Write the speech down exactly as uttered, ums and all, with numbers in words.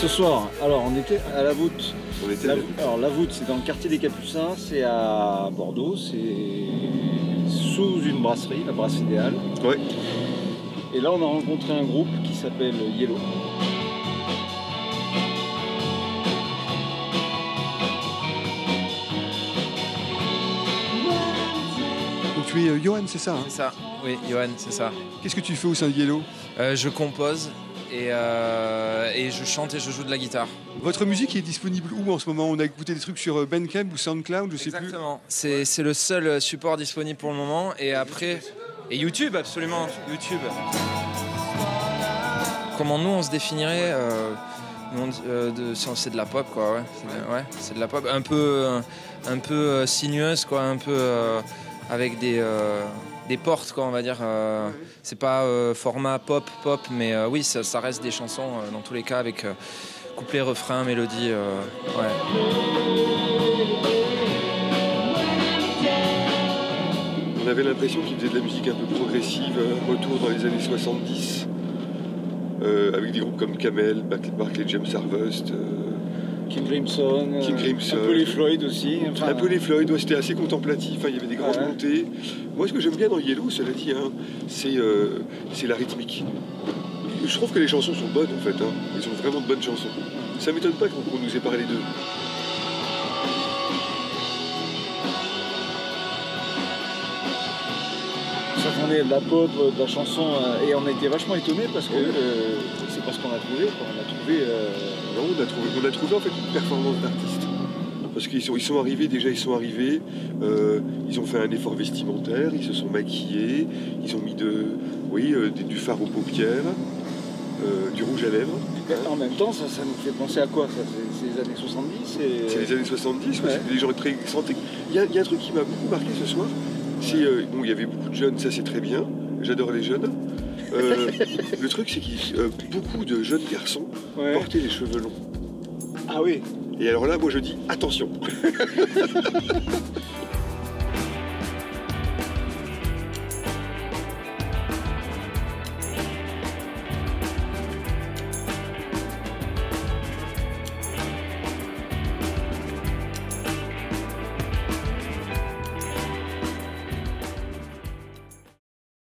Ce soir, alors on était à la Voûte. On était la, à la Voûte. Alors la Voûte, c'est dans le quartier des Capucins, c'est à Bordeaux, c'est sous une brasserie, la Brasserie des Halles. Ouais. Et là on a rencontré un groupe qui s'appelle Yellow. Donc tu es euh, Johan, c'est ça hein? C'est ça, oui, Johan, c'est ça. Qu'est-ce que tu fais au sein de Yellow? euh, Je compose et, euh, et je chante et je joue de la guitare. Votre musique est disponible où en ce moment? On a écouté des trucs sur Bandcamp ou SoundCloud, je sais Exactement. C'est, c'est le seul support disponible pour le moment. Et après, et YouTube, absolument, YouTube. Comment nous on se définirait euh, nous, on, euh, de, c'est de la pop, quoi. Ouais, c'est, ouais, c'est de la pop, un peu, un peu euh, sinueuse, quoi, un peu euh, avec des. Euh, des portes, quoi, on va dire. Euh, c'est pas euh, format pop, pop, mais euh, oui, ça, ça reste des chansons euh, dans tous les cas avec euh, couplet, refrain, mélodie. Euh, ouais. On avait l'impression qu'il faisait de la musique un peu progressive, un retour dans les années soixante-dix, euh, avec des groupes comme Camel, Barclay James Harvest. Euh, King Crimson, King Crimson, un peu les Floyd aussi. Enfin, un peu les Floyd, ouais, c'était assez contemplatif, hein, il y avait des grandes ouais. montées. Moi, ce que j'aime bien dans Yellow, cela dit, hein, c'est, euh, c'est la rythmique. Je trouve que les chansons sont bonnes, en fait. Hein. Elles sont vraiment de bonnes chansons. Ça m'étonne pas qu'on, qu'on nous ait parlé d'eux. Ça qu'on est de la pop, de la chanson, euh, et on a été vachement étonnés parce que euh, c'est pas ce qu'on a trouvé. Quoi. On a trouvé. Euh... Non, on a trouvé, on a trouvé en fait une performance d'artiste. Parce qu'ils sont, ils sont arrivés, déjà ils sont arrivés, euh, ils ont fait un effort vestimentaire, ils se sont maquillés, ils ont mis de, oui, euh, du fard aux paupières, euh, du rouge à lèvres. Hein. En même temps, ça, ça nous fait penser à quoi ça, c'est, c'est les années soixante-dix et... C'est les années soixante-dix, ouais. C'est des gens très excentriques. Il y a, il y a un truc qui m'a beaucoup marqué ce soir, c'est, euh, bon, il y avait beaucoup de jeunes, ça c'est très bien, j'adore les jeunes. Euh, le truc c'est que euh, beaucoup de jeunes garçons ouais. portaient les cheveux longs. Ah oui. Et alors là, moi je dis attention.